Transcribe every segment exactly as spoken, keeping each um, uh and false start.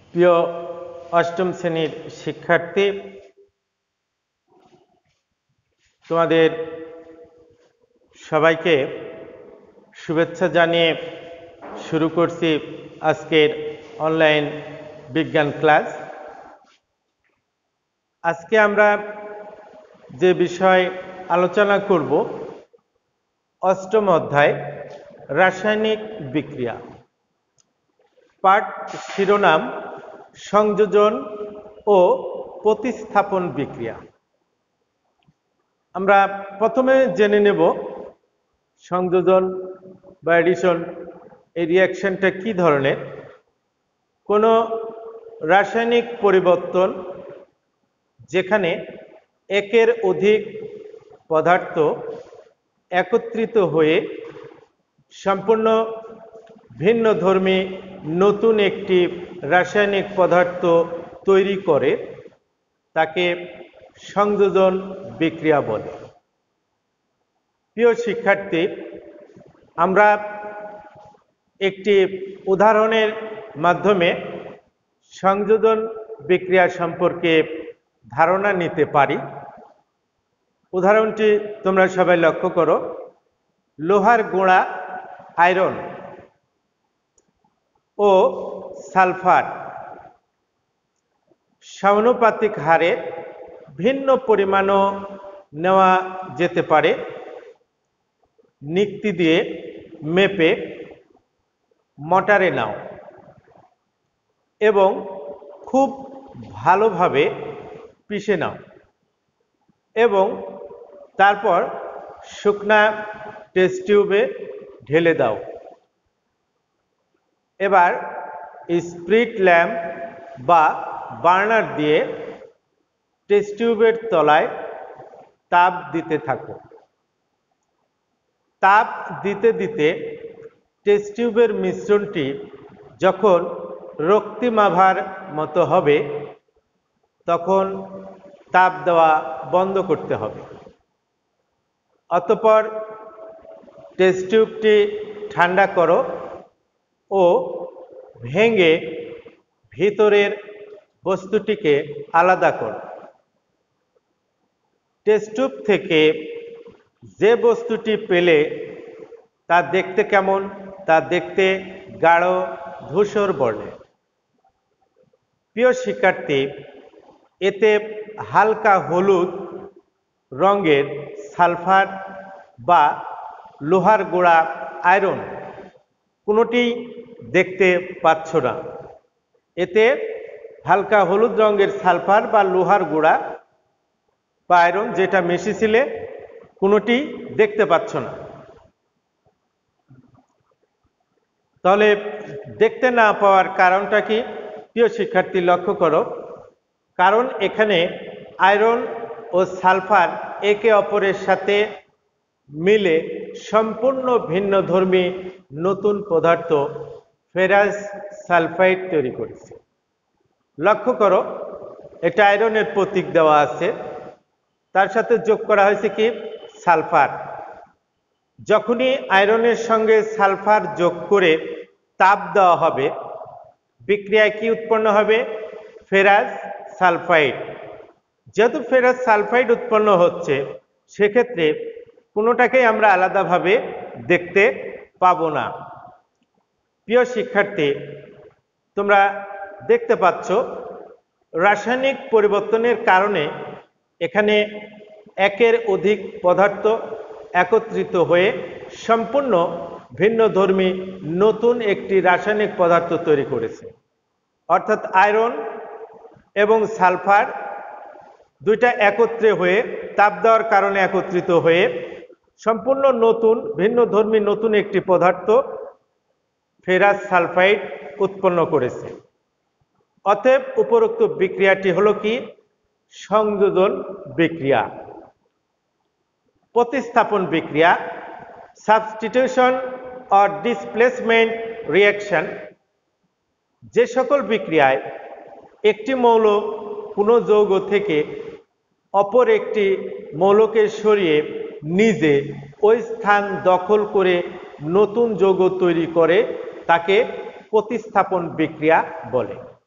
প্রিয় অষ্টম শ্রেণীর শিক্ষার্থী, তোমাদের সবাইকে শুভেচ্ছা জানিয়ে শুরু করছি আজকের অনলাইন বিজ্ঞান ক্লাস। আজকে আমরা যে বিষয় আলোচনা করব, অষ্টম অধ্যায় রাসায়নিক বিক্রিয়া। পাঠ শিরোনাম সংযোজন ও প্রতিস্থাপন বিক্রিয়া। আমরা প্রথমে জেনে নেব সংযোজন বা এডিশন এই রিঅ্যাকশনটা কি ধরনের। কোনো রাসায়নিক পরিবর্তন যেখানে একের অধিক পদার্থ একত্রিত হয়ে সম্পূর্ণ ভিন্নধর্মী নতুন একটি রাসায়নিক পদার্থ তৈরি করে তাকে সংযোজন বিক্রিয়া বলে। প্রিয় শিক্ষার্থী, আমরা একটি উদাহরণের মাধ্যমে সংযোজন বিক্রিয়া সম্পর্কে ধারণা নিতে পারি। উদাহরণটি তোমরা সবাই লক্ষ্য করো। লোহার গুঁড়া আয়রন ও সালফার সমানুপাতিক হারে ভিন্ন পরিমাণও নেওয়া যেতে পারে। নিক্তি দিয়ে মেপে মটারে নাও এবং খুব ভালোভাবে পিষে নাও এবং তারপর শুকনা টেস্ট টিউবে ঢেলে দাও। এবার স্প্রিট ল্যাম্প বা বার্নার দিয়ে টেস্ট টিউবের তলায় তাপ দিতে থাকো। তাপ দিতে দিতে টেস্ট টিউবের মিশ্রণটি যখন রক্তিমাভার মতো হবে তখন তাপ দেওয়া বন্ধ করতে হবে। অতঃপর টেস্ট টিউবটি ঠান্ডা করো ও ভেঙে ভিতরের বস্তুটিকে আলাদা করো। টেস্ট টিউব থেকে যে বস্তুটি পেলে তা দেখতে কেমন? তা দেখতে গাঢ় ধূসর বর্ণের। প্রিয় শিক্ষার্থী, এতে হালকা হলুদ রঙের সালফার বা লোহার গুঁড়া আয়রন কোনোটি দেখতে পাচ্ছ না। এতে হালকা হলুদ রঙের সালফার বা লোহার গুঁড়া বা আয়রন যেটা মিশিয়েছিলে কোনোটি দেখতে পাচ্ছ না। তাহলে দেখতে না পাওয়ার কারণটা কি? প্রিয় শিক্ষার্থী, লক্ষ্য করো। কারণ এখানে আয়রন ও সালফার একে অপরের সাথে মিলে সম্পূর্ণ ভিন্নধর্মী নতুন পদার্থ ফেরাস সালফাইড তৈরি করেছে। লক্ষ্য করো, এটা আয়রনের প্রতীক দেওয়া আছে, তার সাথে যোগ করা হয়েছে কি? সালফার। যখনই আয়রনের সঙ্গে সালফার যোগ করে তাপ দেওয়া হবে, বিক্রিয়ায় কি উৎপন্ন হবে? Ferrous sulphide. যেহেতু ফেরাস সালফাইড উৎপন্ন হচ্ছে, সেক্ষেত্রে কোনোটাকেই আমরা আলাদাভাবে দেখতে পাবো না। প্রিয় শিক্ষার্থী, তোমরা দেখতে পাচ্ছ রাসায়নিক পরিবর্তনের কারণে এখানে একের অধিক পদার্থ একত্রিত হয়ে সম্পূর্ণ ভিন্নধর্মী নতুন একটি রাসায়নিক পদার্থ তৈরি করেছে। অর্থাৎ আয়রন এবং সালফার দুইটা একত্রে হয়ে তাপ দেওয়ার কারণে একত্রিত হয়ে সম্পূর্ণ নতুন ভিন্নধর্মী নতুন একটি পদার্থ ফেরাস সালফাইড উৎপন্ন করেছে। অতএব উপরোক্ত বিক্রিয়াটি হলো কি? সংযোজন বিক্রিয়া। প্রতিস্থাপন বিক্রিয়া, সাবস্টিটিউশন অর ডিসপ্লেসমেন্ট রিঅ্যাকশন, যে সকল বিক্রিয়ায় একটি মৌল কোনো যৌগ থেকে অপর একটি মৌলকে সরিয়ে নিজে ওই স্থান দখল করে নতুন যৌগ তৈরি করে তাকে প্রতিস্থাপন বিক্রিয়া বলে।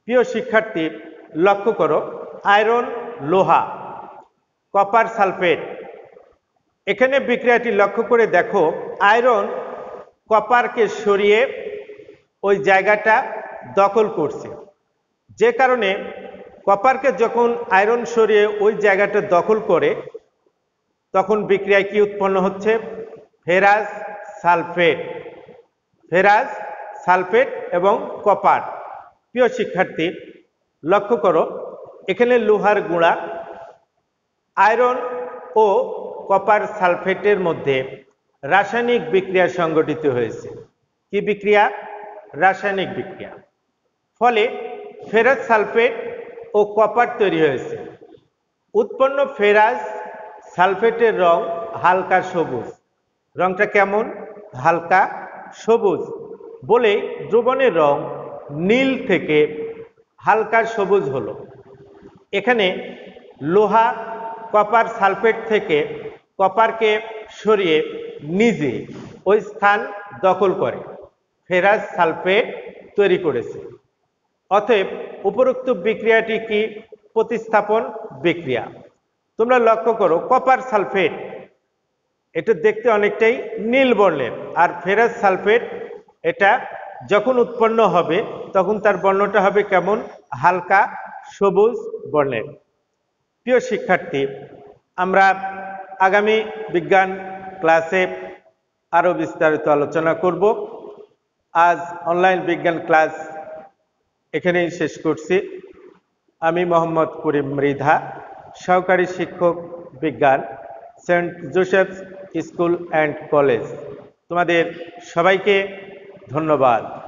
প্রিয় শিক্ষার্থী লক্ষ্য করো, আয়রন লোহা কপার সালফেট, এখানে বিক্রিয়াটি লক্ষ্য করে দেখো আয়রন কপারকে সরিয়ে ওই জায়গাটা দখল করছে, যে কারণে কপারকে যখন আয়রন সরিয়ে ওই জায়গাটা দখল করে তখন বিক্রিয়ায় কি উৎপন্ন হচ্ছে? ফেরাস সালফেট, ফেরাস সালফেট এবং কপার। প্রিয় শিক্ষার্থী লক্ষ্য করো, এখানে লোহার গুঁড়া আয়রন ও কপার সালফেটের মধ্যে রাসায়নিক বিক্রিয়া সংঘটিত হয়েছে। কি বিক্রিয়া? রাসায়নিক বিক্রিয়া। ফলে ফেরাস সালফেট ও কপার তৈরি হয়েছে। উৎপন্ন ফেরাস সালফেটের রং হালকা সবুজ। রংটা কেমন? হালকা সবুজ। বলে দ্রবণের রং নীল থেকে হালকা সবুজ হলো। এখানে লোহা কপার সালফেট থেকে কপারকে সরিয়ে নিজে ওই স্থান দখল করে ফেরাস সালফেট তৈরি করেছে। অতএব উপরোক্ত বিক্রিয়াটি কি? প্রতিস্থাপন বিক্রিয়া। তোমরা লক্ষ্য করো, কপার সালফেট এটা দেখতে অনেকটাই নীল বর্ণের, আর ফেরাস সালফেট এটা যখন উৎপন্ন হবে তখন তার বর্ণটা হবে কেমন? হালকা সবুজ বর্ণের। প্রিয় শিক্ষার্থী, আমরা আগামী বিজ্ঞান ক্লাসে আরো বিস্তারিত আলোচনা করব। আজ অনলাইন বিজ্ঞান ক্লাস এখানেই শেষ করছি। আমি মোহাম্মদ করিম মৃধা, সহকারী শিক্ষক বিজ্ঞান, saint Joseph's school and college. তোমাদের সবাইকে ধন্যবাদ।